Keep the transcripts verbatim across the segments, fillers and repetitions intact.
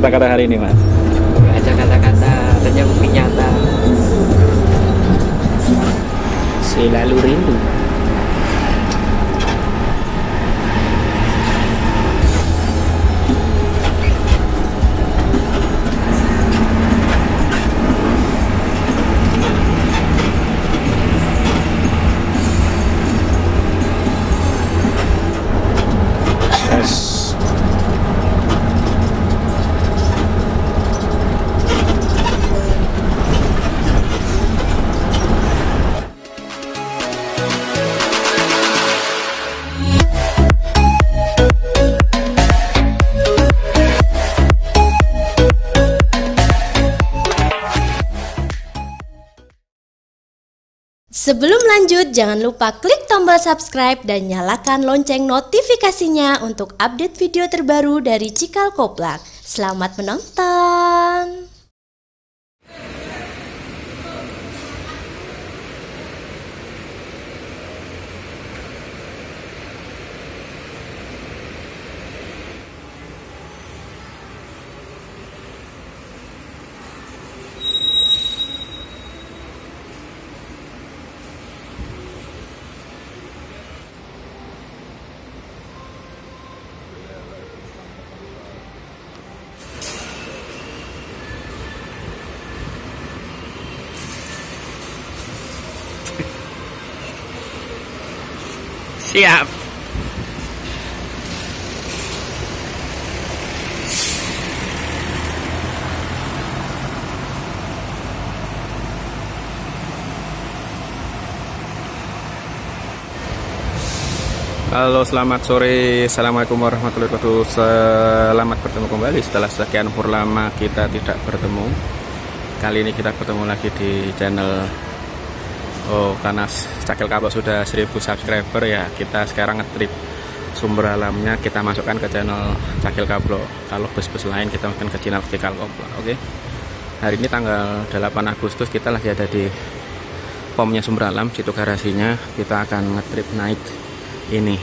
kata-kata hari ini, Mas? Nggak ada kata-kata, hanya bukti nyata. Selalu rindu. Sebelum lanjut, jangan lupa klik tombol subscribe dan nyalakan lonceng notifikasinya untuk update video terbaru dari Cikal Koplak. Selamat menonton! Siap. Halo, selamat sore. Assalamualaikum warahmatullahi wabarakatuh. Selamat bertemu kembali setelah sekian lama kita tidak bertemu. Kali ini kita bertemu lagi di channel. Oh, karena Cakil Koplak sudah seribu subscriber ya, kita sekarang ngetrip sumber alamnya kita masukkan ke channel Cakil Koplak. Kalau bus-bus lain kita masukkan ke channel Cikal Koplak. Oke. Hari ini tanggal delapan Agustus, kita lagi ada di pomnya sumber alam, situ garasinya. Kita akan ngetrip naik ini.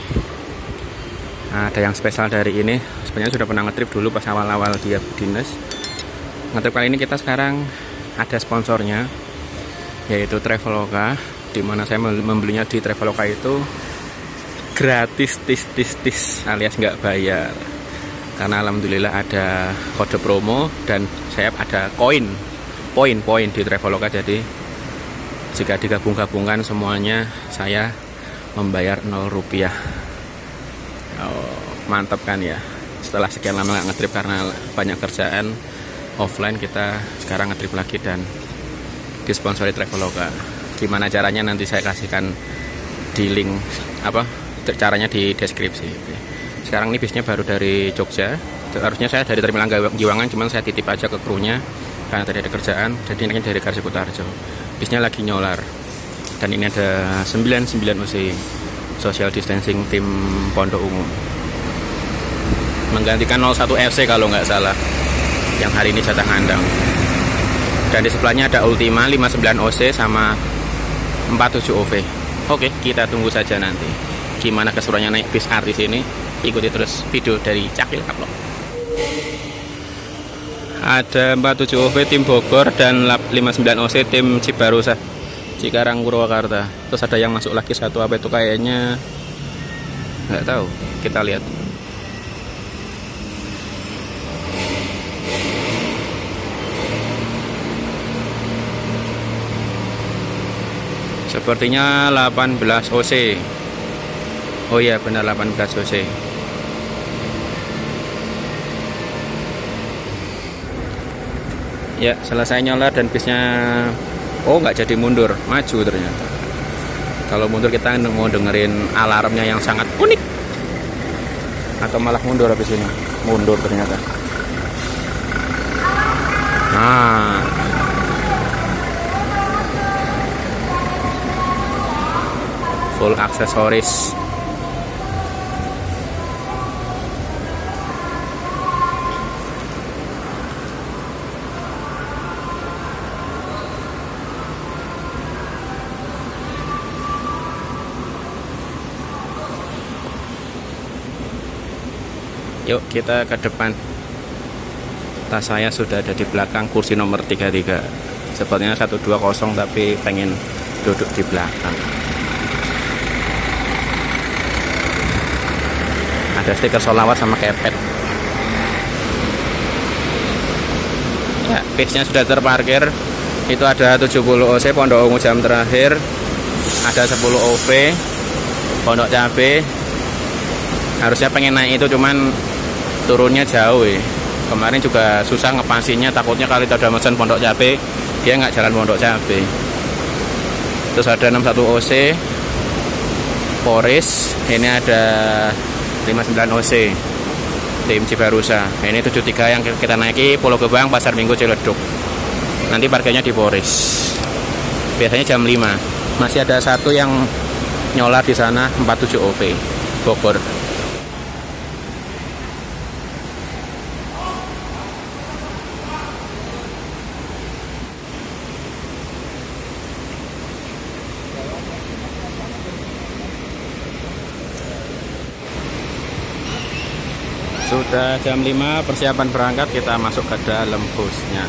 Nah, ada yang spesial dari ini. Sebenarnya sudah pernah ngetrip dulu pas awal-awal dia dinas. Ngetrip kali ini kita sekarang ada sponsornya, yaitu Traveloka, dimana saya membelinya di Traveloka itu gratis, tis tis tis alias nggak bayar, karena alhamdulillah ada kode promo dan saya ada koin poin-poin di Traveloka. Jadi jika digabung-gabungkan semuanya saya membayar nol rupiah. Oh, mantap kan ya, setelah sekian lama nggak ngetrip karena banyak kerjaan offline, kita sekarang ngetrip lagi dan disponsori Traveloka. Gimana caranya nanti saya kasihkan di link, apa caranya di deskripsi. Oke. Sekarang ini bisnya baru dari Jogja. Harusnya saya dari Terminal Giwangan, cuman saya titip aja ke krunya karena tadi ada kerjaan. Jadi ini dari Garsikutarjo. Bisnya lagi nyolar. Dan ini ada sembilan puluh sembilan U C social distancing tim Pondok Ungu, menggantikan nol satu F C kalau nggak salah, yang hari ini jatah ngandang. Dan di sebelahnya ada Ultima lima puluh sembilan O C sama empat puluh tujuh O V. Oke, kita tunggu saja nanti gimana keseruannya naik bis artis ini. Ikuti terus video dari Cakil Koplak. Ada empat puluh tujuh O V tim Bogor dan lima puluh sembilan O C tim Cibarusah Cikarang Purwakarta. Terus ada yang masuk lagi satu, apa itu kayaknya nggak tahu, kita lihat. Sepertinya delapan belas O C. Oh iya benar, delapan belas O C. Ya, selesai nyolar dan bisnya oh nggak jadi mundur, maju ternyata. Kalau mundur kita mau dengerin alarmnya yang sangat unik. Atau malah mundur habis ini. Mundur ternyata. Nah, full aksesoris. Yuk kita ke depan. Tas saya sudah ada di belakang kursi nomor tiga puluh tiga. Sepertinya satu dua kosong tapi pengen duduk di belakang. Ada stiker sholawat sama kepet. Ya, bisnya sudah terparkir. Itu ada tujuh puluh O C Pondok Ungu jam terakhir. Ada sepuluh O V Pondok Cabe. Harusnya pengen naik itu cuman turunnya jauh ya. Kemarin juga susah ngepasinya, takutnya kalau kita udah mesen Pondok Cabe dia nggak jalan Pondok Cabe. Terus ada enam puluh satu O C Poris. Ini ada lima puluh sembilan O C tim Cibarusa. Ini tujuh puluh tiga yang kita naiki Pulau Gebang Pasar Minggu Ciledug. Nanti parkirnya di Poris. Biasanya jam lima. Masih ada satu yang nyolar di sana empat puluh tujuh O V Bogor. Sudah jam lima, persiapan berangkat, kita masuk ke dalam busnya.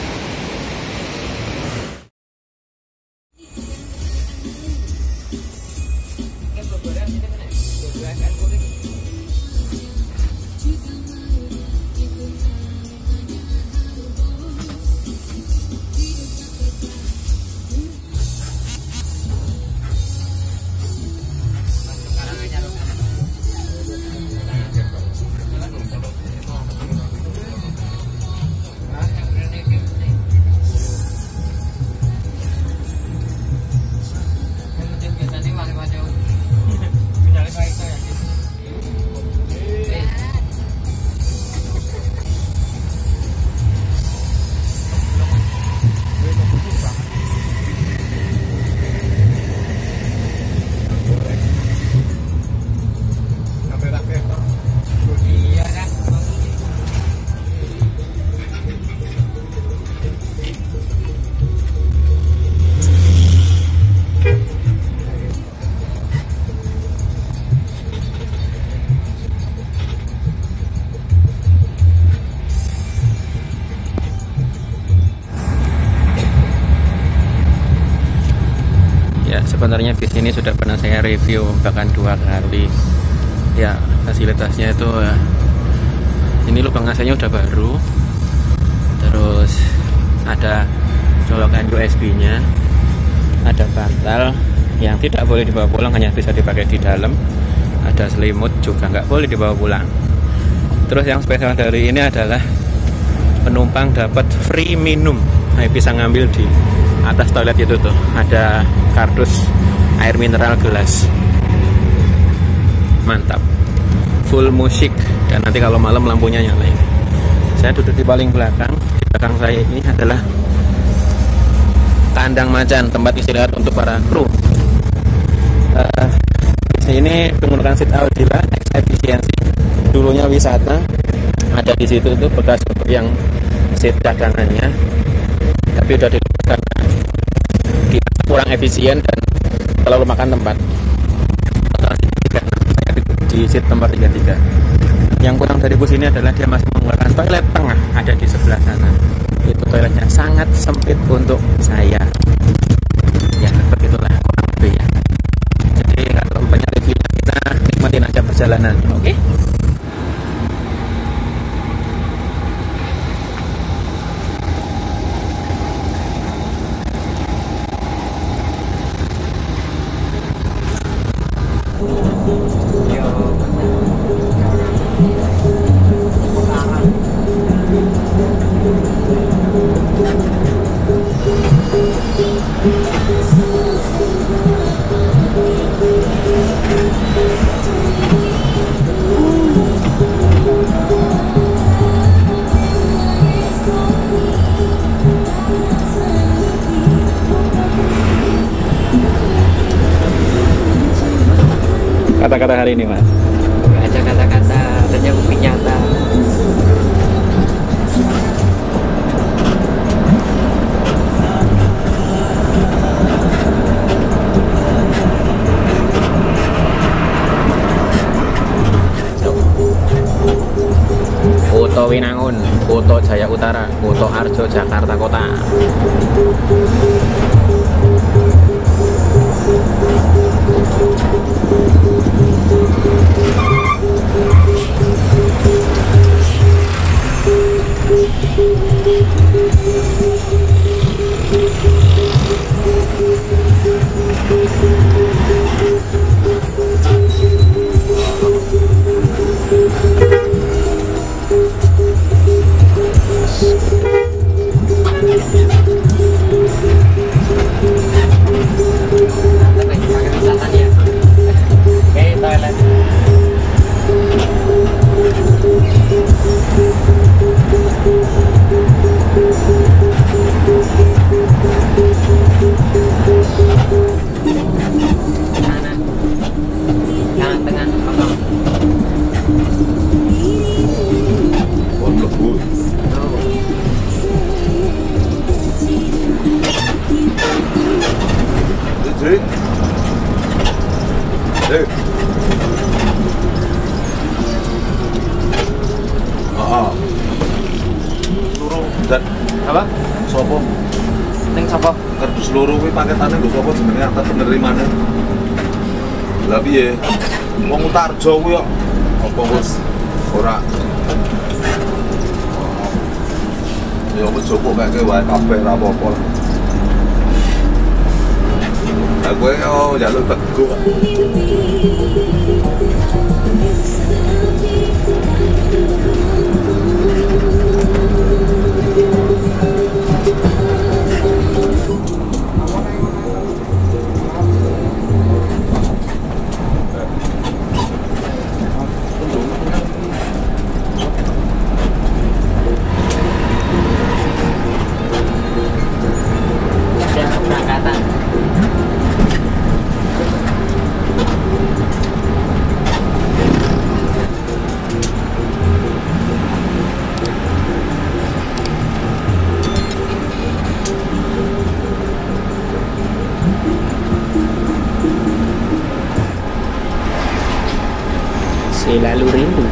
Sebenarnya bis ini sudah pernah saya review bahkan dua kali. Ya, fasilitasnya itu ya, ini lubang A C-nya udah baru. Terus ada colokan U S B-nya, ada bantal yang tidak boleh dibawa pulang, hanya bisa dipakai di dalam. Ada selimut juga nggak boleh dibawa pulang. Terus yang spesial dari ini adalah penumpang dapat free minum. Nah, bisa ngambil di atas toilet itu tuh, ada kardus air mineral gelas. Mantap, full musik, dan nanti kalau malam lampunya nyala. Saya duduk di paling belakang. Di belakang saya ini adalah kandang macan, tempat istirahat untuk para kru. Uh, ini menggunakan seat Audila X efisiensi. Dulunya wisata, ada di situ tuh bekas untuk yang seat cadangannya, tapi udah dilepas karena kurang efisien dan terlalu makan tempat. Saya di seat nomor tiga puluh tiga. Yang kurang dari bus ini adalah dia masih menggunakan toilet tengah, ada di sebelah sana. Itu toiletnya sangat sempit untuk saya. Ya, begitulah kurang lebih ya. Jadi nggak terlalu banyak review, kita nikmatin aja perjalanan. Oke? Okay? Kata-kata hari ini, Mas? Baca kata-kata ternyata bukti nyata. Kuto Winangun, Kuto Jaya Utara, Kuto Arjo, Jakarta Kota. Dan Apa? sopo Neng sapa? kerdu seluruh kuwi paketane lho sapa jenenge atas penerimane. Lah piye? Wong Utarjo kuwi kok apa wis ora ya wis cukup kaya wae kabeh ora apa-apa. Lah kowe yo njaluk teguk. Selalu rindu.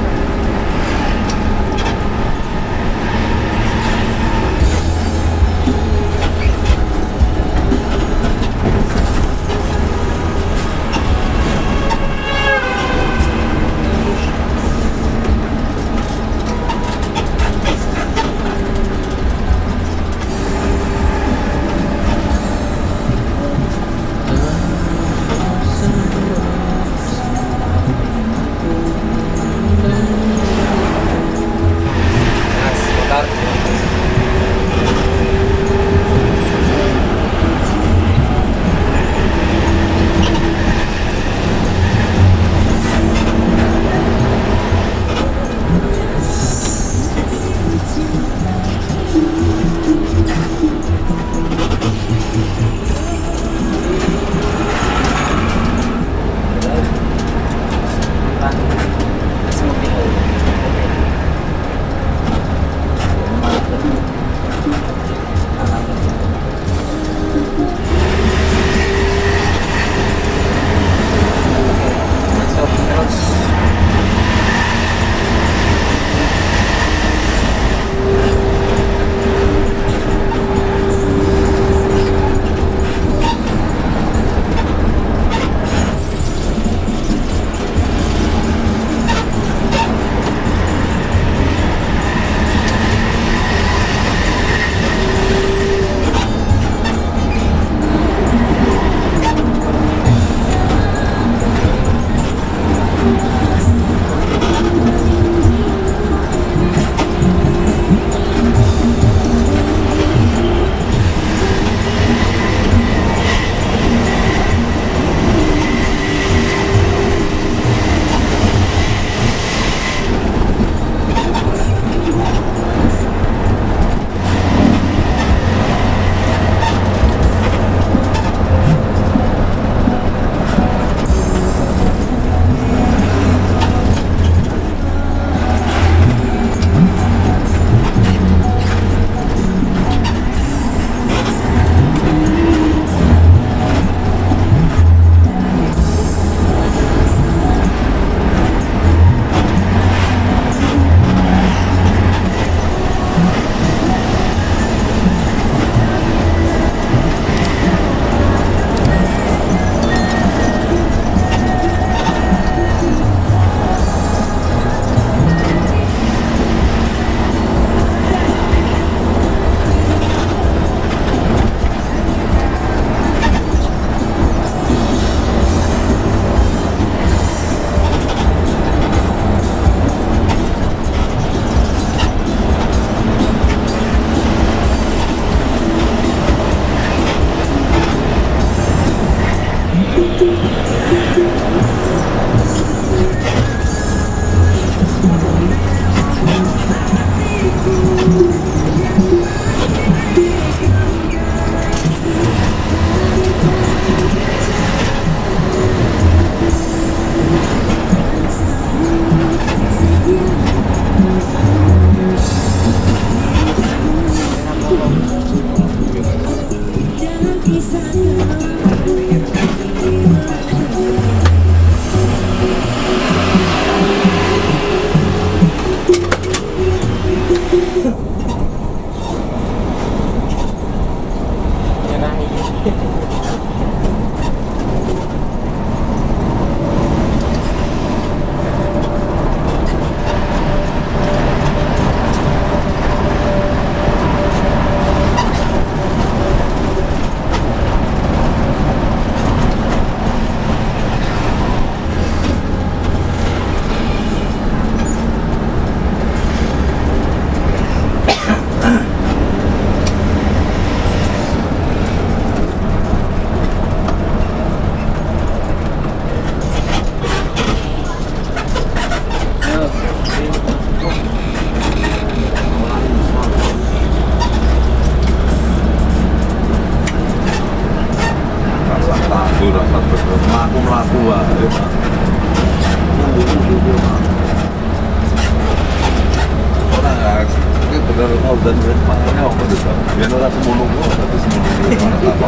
dan duit pangannya apa tuh? Biar ora semono gua, tapi semono gua.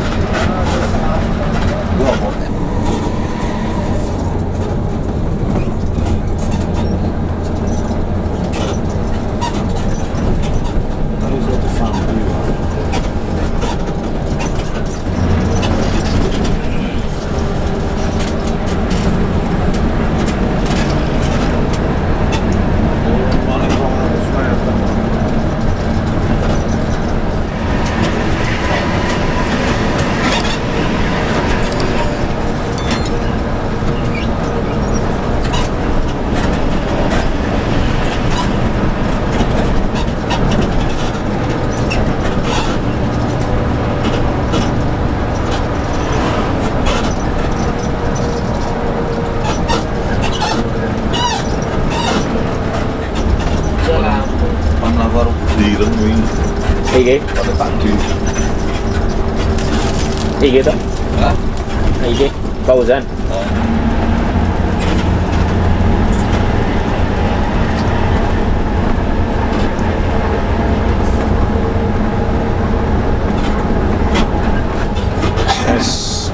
Gua apa? Harus satu sampai. Iki, pada tadi. iki tuh. Hah? Iki, Fauzan. Yes.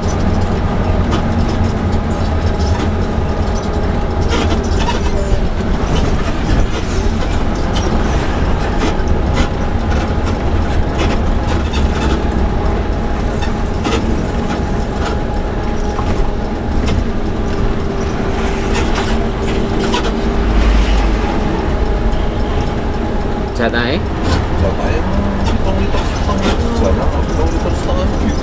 Jatahnya? Jatahnya hitung liter setengah jalan, hitung liter setengah gitu.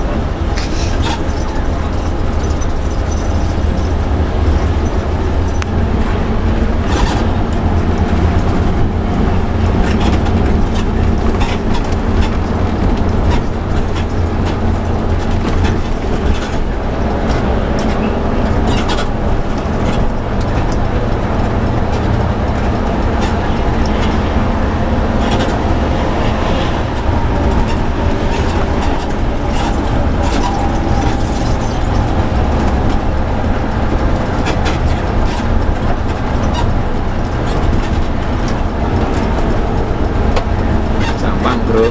Bro,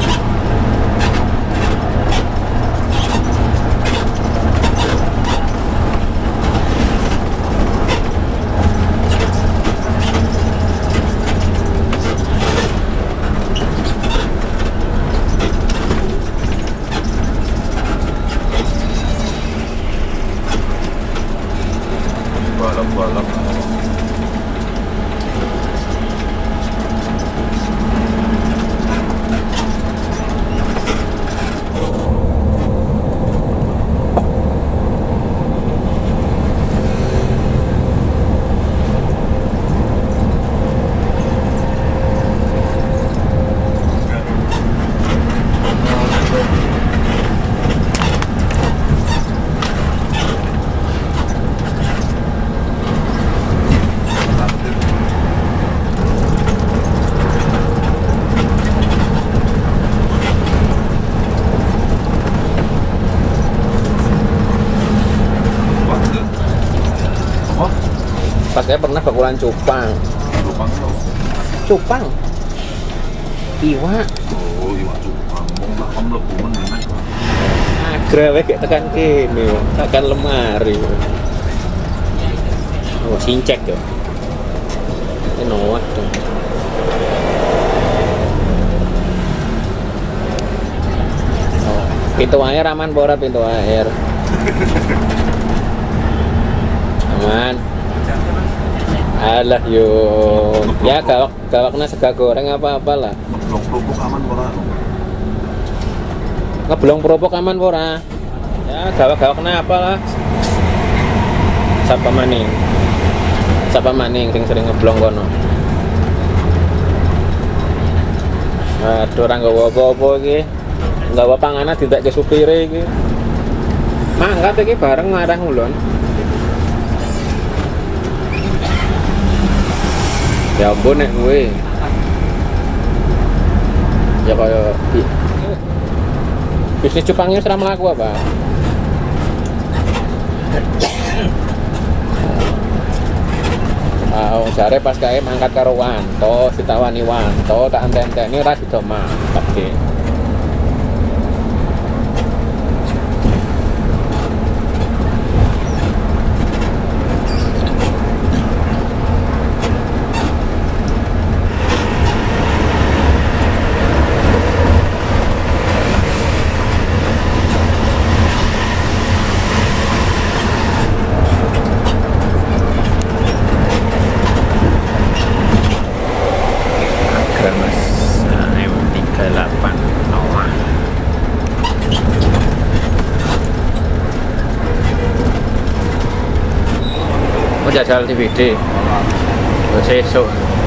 balap-balap. pas saya pernah bakulan cupang. Cupang tau? Cupang? Iwak? Oh, iwak cupang. Wong tak kom mlebu meneh. Agra wae gek tekan kene, tekan lemari. Oh, sincek yo. Ini Noah tuh. Oh, pintu air aman apa ora pintu air? Aman. Alah yo, ya gawak gawaknya sega goreng apa apalah. Ngeblong kerupuk aman ora? Ngeblong kerupuk aman ora? Ya gawak gawaknya apalah. Sapa maning? Sapa maning sing sering ngeblong kono? Aduh, orang nggawa apa-apa iki. Nggawa panganan ditekke supire iki. Mangkat iki bareng marang ulun. Ya ampun nek kowe. Ya kaya bisnis cupangnya serah melaku apa? Ah, jare pas kae mangkat karo Wanto, ditawani Wanto, tak enten-enteni ora sida mantep iki. Jajal D V D sesuk.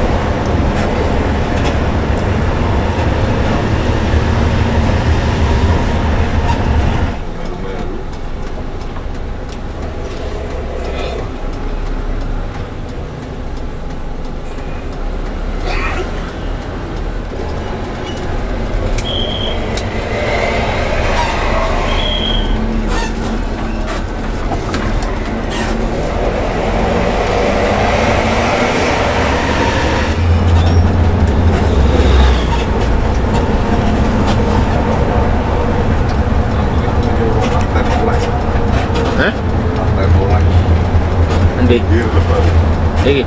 Endi? Iki.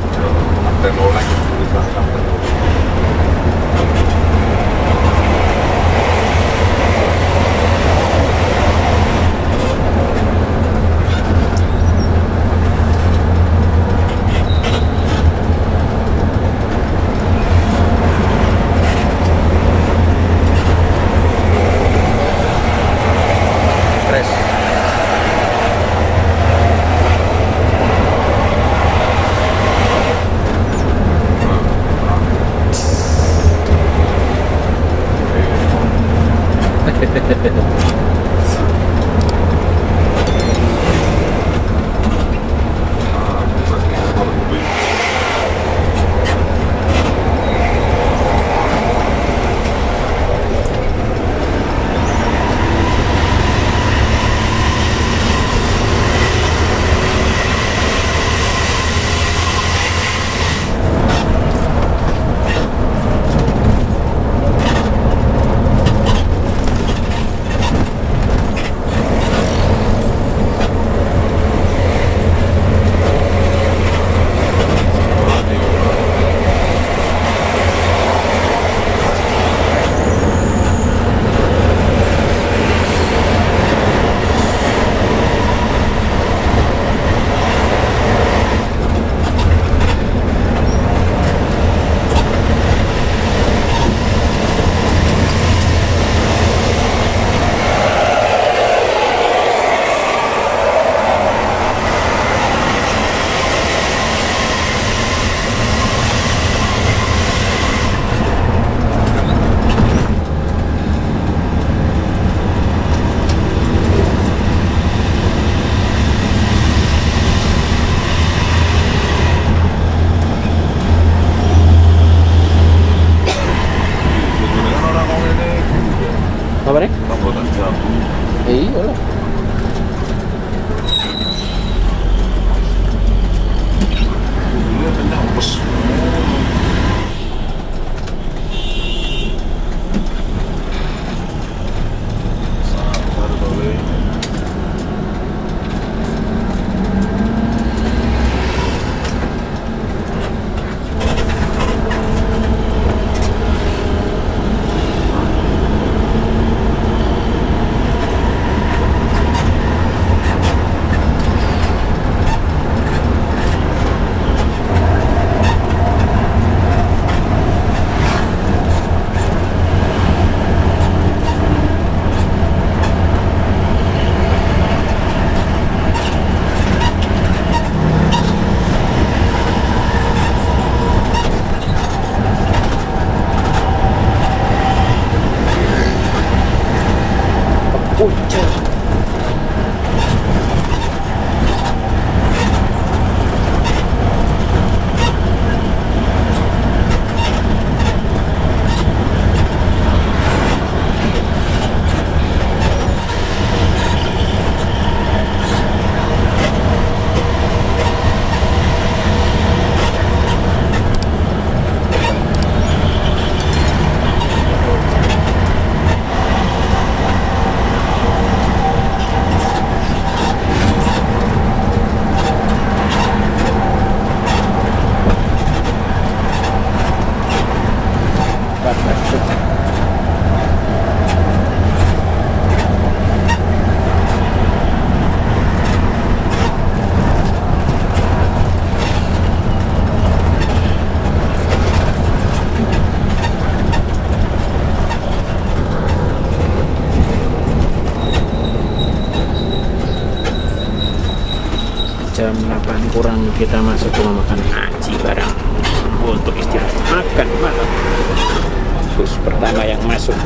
delapan kurang kita masuk rumah makan Aji bareng untuk istirahat makan malam. Bus pertama yang masuk.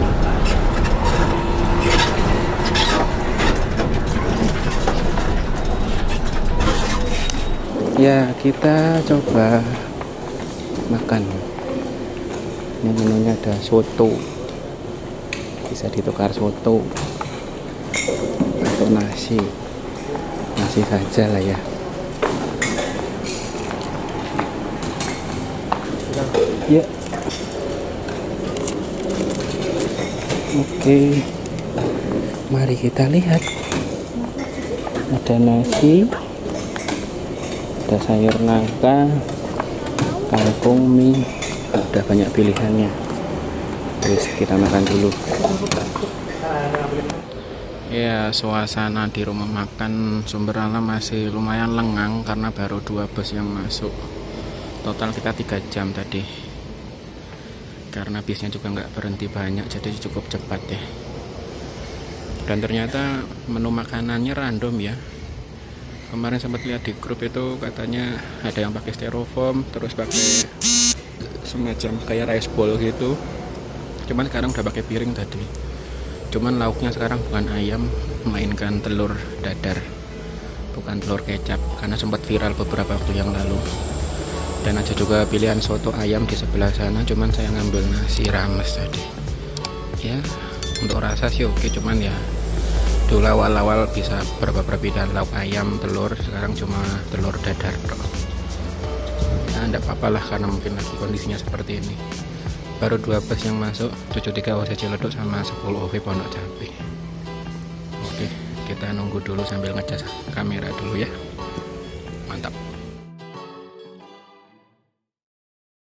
Ya, kita coba makan. Ini menunya ada soto, bisa ditukar soto atau nasi, nasi saja lah ya. Ya, oke, mari kita lihat. Ada nasi, ada sayur nangka, kangkung, mie, udah banyak pilihannya. Terus kita makan dulu. Ya, suasana di rumah makan Sumber Alam masih lumayan lengang karena baru dua bus yang masuk. Total kita tiga jam tadi. Karena bisnya juga nggak berhenti banyak, jadi cukup cepat ya. Dan ternyata menu makanannya random ya. Kemarin sempat lihat di grup itu katanya ada yang pakai styrofoam, terus pakai semacam kayak rice bowl gitu. Cuman sekarang udah pakai piring tadi. Cuman lauknya sekarang bukan ayam, melainkan telur dadar, bukan telur kecap, karena sempat viral beberapa waktu yang lalu. Dan ada juga pilihan soto ayam di sebelah sana, cuman saya ngambil nasi rames tadi. Ya, untuk rasa sih oke, cuman ya dulu awal-awal bisa berapa perbedaan lauk ayam, telur, sekarang cuma telur dadar. Ya, enggak apa-apa lah karena mungkin lagi kondisinya seperti ini. Baru dua bus yang masuk, tujuh tiga O C Ciledug sama sepuluh O V Pondok Cabe. Oke, kita nunggu dulu sambil ngecas kamera dulu ya.